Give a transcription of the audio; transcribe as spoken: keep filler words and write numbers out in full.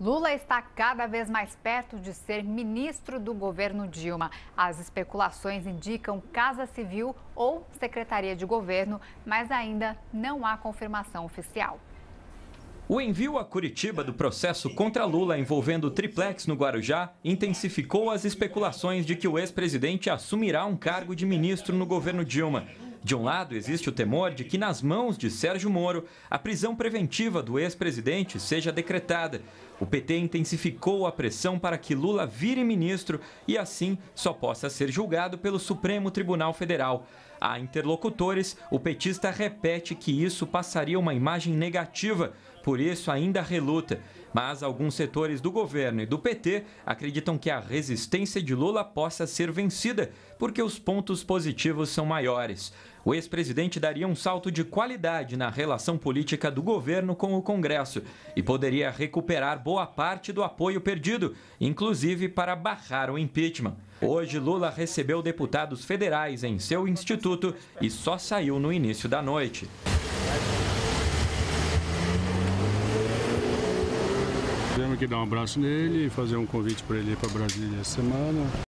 Lula está cada vez mais perto de ser ministro do governo Dilma. As especulações indicam Casa Civil ou Secretaria de Governo, mas ainda não há confirmação oficial. O envio a Curitiba do processo contra Lula envolvendo o triplex no Guarujá intensificou as especulações de que o ex-presidente assumirá um cargo de ministro no governo Dilma. De um lado, existe o temor de que, nas mãos de Sérgio Moro, a prisão preventiva do ex-presidente seja decretada. O P T intensificou a pressão para que Lula vire ministro e, assim, só possa ser julgado pelo Supremo Tribunal Federal. A interlocutores, o petista repete que isso passaria uma imagem negativa, por isso ainda reluta. Mas alguns setores do governo e do P T acreditam que a resistência de Lula possa ser vencida, porque os pontos positivos são maiores. O ex-presidente daria um salto de qualidade na relação política do governo com o Congresso e poderia recuperar boa parte do apoio perdido, inclusive para barrar o impeachment. Hoje, Lula recebeu deputados federais em seu instituto e só saiu no início da noite. Tivemos que dar um abraço nele e fazer um convite para ele ir para Brasília essa semana.